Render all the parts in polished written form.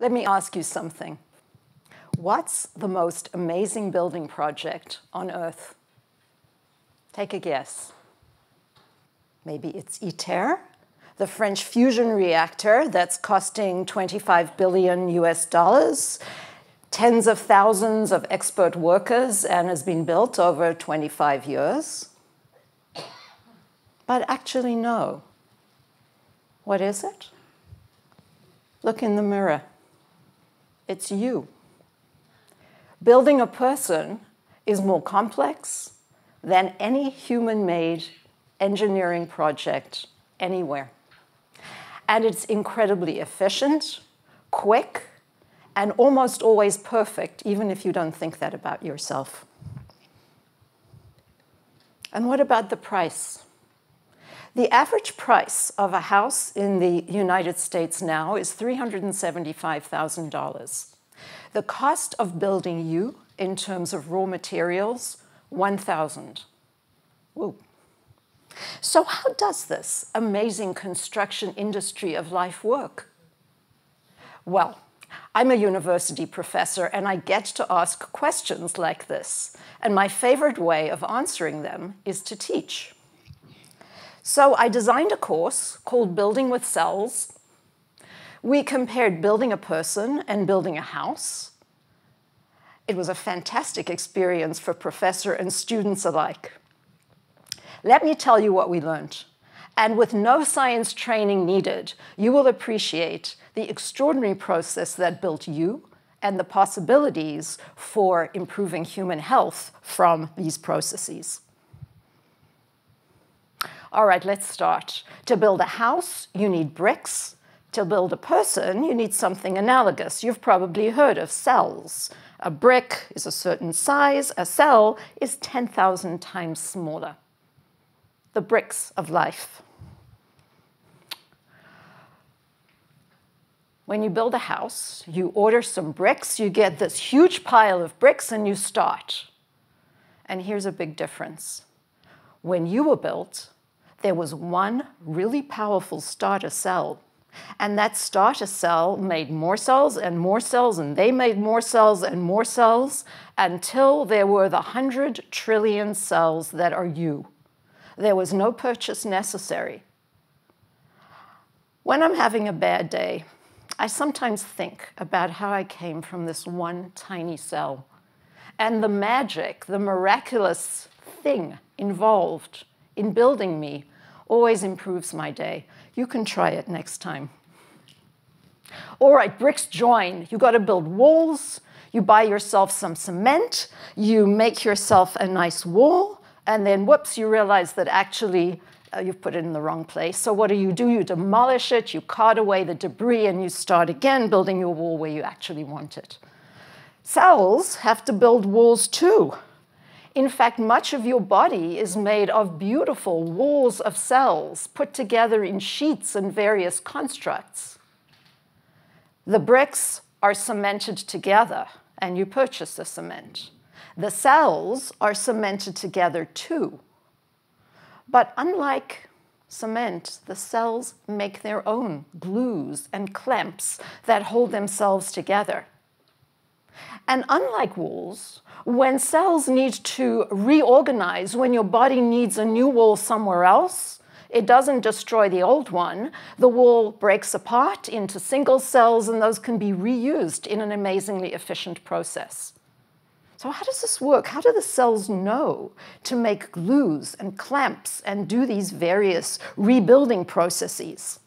Let me ask you something. What's the most amazing building project on Earth? Take a guess. Maybe it's ITER, the French fusion reactor that's costing 25 billion US dollars, tens of thousands of expert workers, and has been built over 25 years. But actually, no. What is it? Look in the mirror. It's you. Building a person is more complex than any human-made engineering project anywhere. And it's incredibly efficient, quick, and almost always perfect, even if you don't think that about yourself. And what about the price? The average price of a house in the United States now is $375,000. The cost of building you, in terms of raw materials, $1,000. Whoa. So how does this amazing construction industry of life work? Well, I'm a university professor, and I get to ask questions like this. And my favorite way of answering them is to teach. So I designed a course called Building with Cells. We compared building a person and building a house. It was a fantastic experience for professor and students alike. Let me tell you what we learned. And with no science training needed, you will appreciate the extraordinary process that built you and the possibilities for improving human health from these processes. All right, let's start. To build a house, you need bricks. To build a person, you need something analogous. You've probably heard of cells. A brick is a certain size. A cell is 10,000 times smaller. The bricks of life. When you build a house, you order some bricks, you get this huge pile of bricks, and you start. And here's a big difference. When you were built, there was one really powerful starter cell. And that starter cell made more cells and more cells, and they made more cells and more cells, until there were the 100 trillion cells that are you. There was no purchase necessary. When I'm having a bad day, I sometimes think about how I came from this one tiny cell, and the magic, the miraculous thing involved in building me always improves my day. You can try it next time. All right, bricks join. You got to build walls. You buy yourself some cement. You make yourself a nice wall. And then, whoops, you realize that actually you've put it in the wrong place. So what do? You demolish it, you cart away the debris, and you start again building your wall where you actually want it. Cells have to build walls too. In fact, much of your body is made of beautiful walls of cells put together in sheets and various constructs. The bricks are cemented together, and you purchase the cement. The cells are cemented together too. But unlike cement, the cells make their own glues and clamps that hold themselves together. And unlike walls, when cells need to reorganize, when your body needs a new wall somewhere else, it doesn't destroy the old one. The wall breaks apart into single cells, and those can be reused in an amazingly efficient process. So how does this work? How do the cells know to make glues and clamps and do these various rebuilding processes?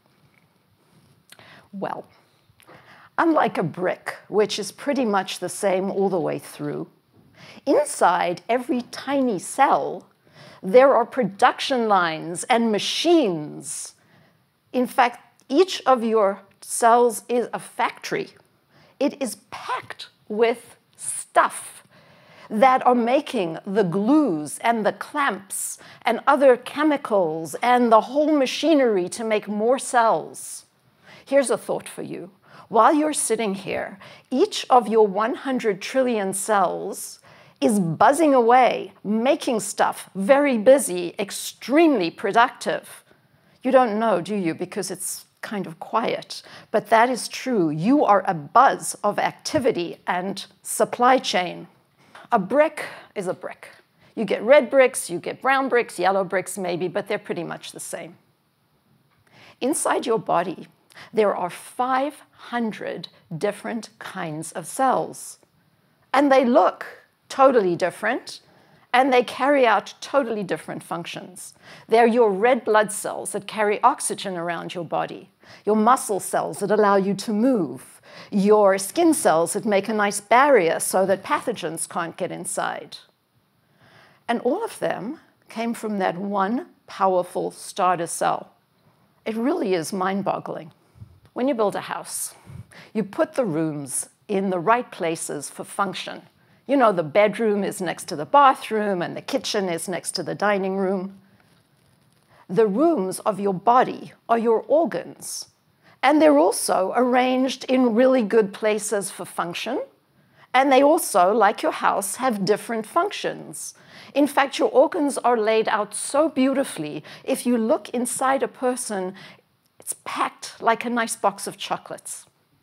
Well, unlike a brick, which is pretty much the same all the way through, inside every tiny cell, there are production lines and machines. In fact, each of your cells is a factory. It is packed with stuff that are making the glues and the clamps and other chemicals and the whole machinery to make more cells. Here's a thought for you. While you're sitting here, each of your 100 trillion cells is buzzing away, making stuff, very busy, extremely productive. You don't know, do you? Because it's kind of quiet, but that is true. You are a buzz of activity and supply chain. A brick is a brick. You get red bricks, you get brown bricks, yellow bricks maybe, but they're pretty much the same. Inside your body, there are 500 different kinds of cells. And they look totally different, and they carry out totally different functions. They're your red blood cells that carry oxygen around your body, your muscle cells that allow you to move, your skin cells that make a nice barrier so that pathogens can't get inside. And all of them came from that one powerful starter cell. It really is mind-boggling. When you build a house, you put the rooms in the right places for function. You know, the bedroom is next to the bathroom and the kitchen is next to the dining room. The rooms of your body are your organs, and they're also arranged in really good places for function. And they also, like your house, have different functions. In fact, your organs are laid out so beautifully. If you look inside a person, it's packed like a nice box of chocolates.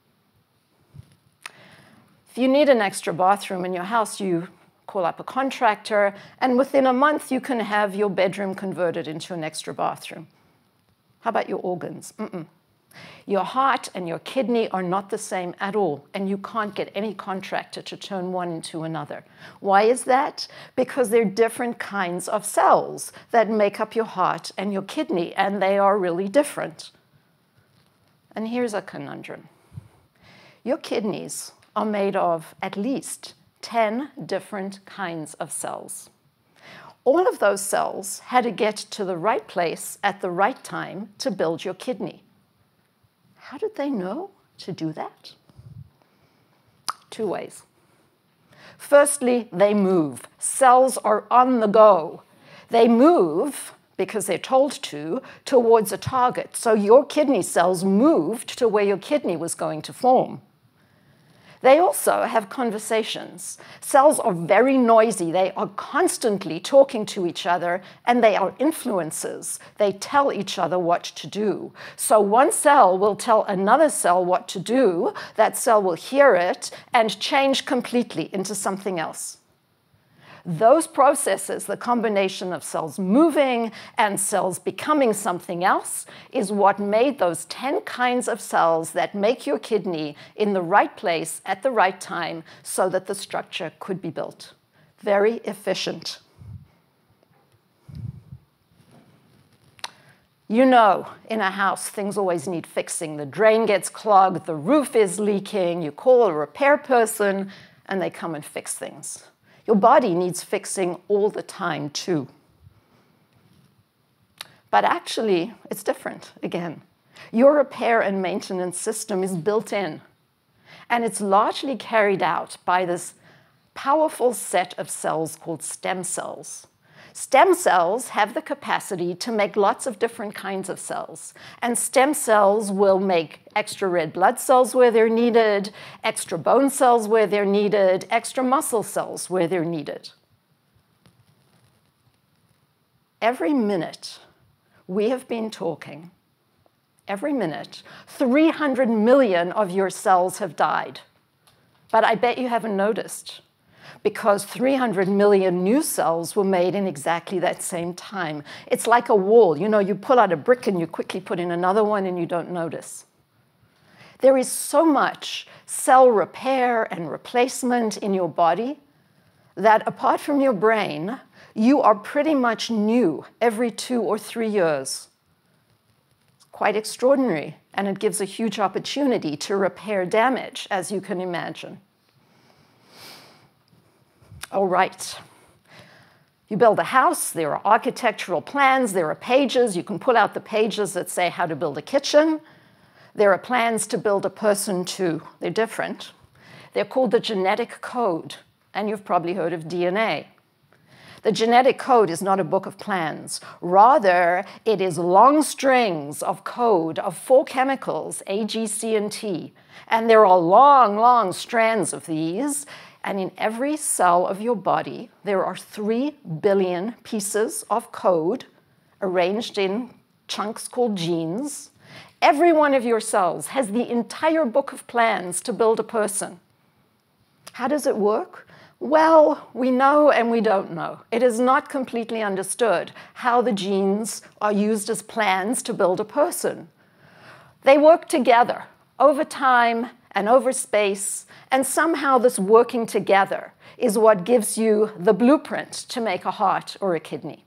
If you need an extra bathroom in your house, you call up a contractor, and within a month, you can have your bedroom converted into an extra bathroom. How about your organs? Your heart and your kidney are not the same at all, and you can't get any contractor to turn one into another. Why is that? Because they're different kinds of cells that make up your heart and your kidney, and they are really different. And here's a conundrum. Your kidneys are made of at least 10 different kinds of cells. All of those cells had to get to the right place at the right time to build your kidney. How did they know to do that? Two ways. Firstly, they move. Cells are on the go. They move, because they're told to, towards a target. So your kidney cells moved to where your kidney was going to form. They also have conversations. Cells are very noisy. They are constantly talking to each other, and they are influencers. They tell each other what to do. So one cell will tell another cell what to do. That cell will hear it and change completely into something else. Those processes, the combination of cells moving and cells becoming something else, is what made those 10 kinds of cells that make your kidney in the right place at the right time so that the structure could be built. Very efficient. You know, in a house, things always need fixing. The drain gets clogged, the roof is leaking, you call a repair person, and they come and fix things. Your body needs fixing all the time, too. But actually, it's different, again. Your repair and maintenance system is built in, and it's largely carried out by this powerful set of cells called stem cells. Stem cells have the capacity to make lots of different kinds of cells, and stem cells will make extra red blood cells where they're needed, extra bone cells where they're needed, extra muscle cells where they're needed. Every minute we have been talking, every minute, 300 million of your cells have died. But I bet you haven't noticed, because 300 million new cells were made in exactly that same time. It's like a wall. You know, you pull out a brick and you quickly put in another one and you don't notice. There is so much cell repair and replacement in your body that apart from your brain, you are pretty much new every 2 or 3 years. It's quite extraordinary, and it gives a huge opportunity to repair damage, as you can imagine. All right. You build a house, there are architectural plans, there are pages. You can pull out the pages that say how to build a kitchen. There are plans to build a person too. They're different. They're called the genetic code, and you've probably heard of DNA. The genetic code is not a book of plans. Rather, it is long strings of code of 4 chemicals, A, G, C, and T. And there are long, long strands of these. And in every cell of your body, there are 3 billion pieces of code arranged in chunks called genes. Every one of your cells has the entire book of plans to build a person. How does it work? Well, we know and we don't know. It is not completely understood how the genes are used as plans to build a person. They work together over time and over space, and somehow this working together is what gives you the blueprint to make a heart or a kidney.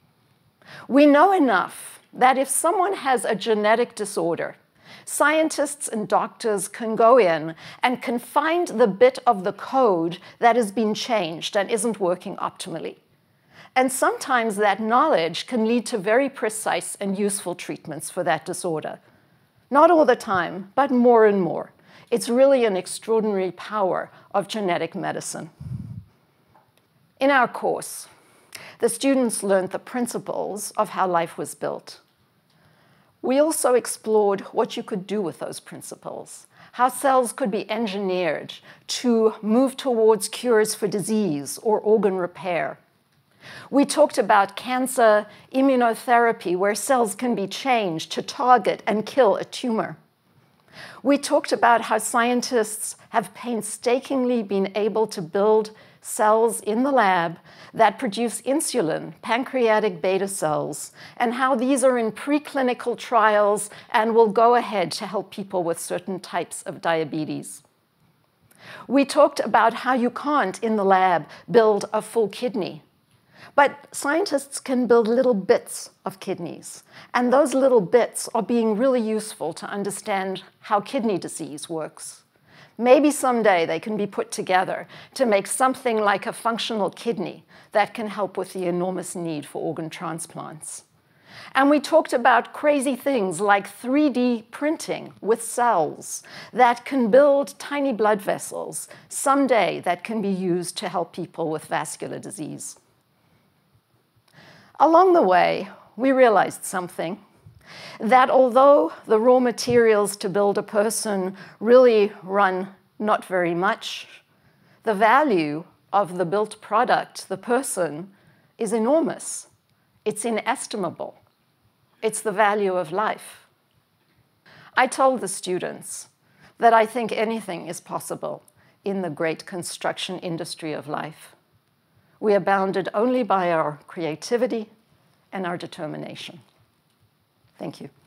We know enough that if someone has a genetic disorder, scientists and doctors can go in and can find the bit of the code that has been changed and isn't working optimally. And sometimes that knowledge can lead to very precise and useful treatments for that disorder. Not all the time, but more and more. It's really an extraordinary power of genetic medicine. In our course, the students learned the principles of how life was built. We also explored what you could do with those principles, how cells could be engineered to move towards cures for disease or organ repair. We talked about cancer immunotherapy, where cells can be changed to target and kill a tumor. We talked about how scientists have painstakingly been able to build cells in the lab that produce insulin, pancreatic beta cells, and how these are in preclinical trials and will go ahead to help people with certain types of diabetes. We talked about how you can't, in the lab, build a full kidney. But scientists can build little bits of kidneys, and those little bits are being really useful to understand how kidney disease works. Maybe someday they can be put together to make something like a functional kidney that can help with the enormous need for organ transplants. And we talked about crazy things like 3D printing with cells that can build tiny blood vessels someday that can be used to help people with vascular disease. Along the way, we realized something, that although the raw materials to build a person really run not very much, the value of the built product, the person, is enormous. It's inestimable. It's the value of life. I told the students that I think anything is possible in the great construction industry of life. We are bounded only by our creativity and our determination. Thank you.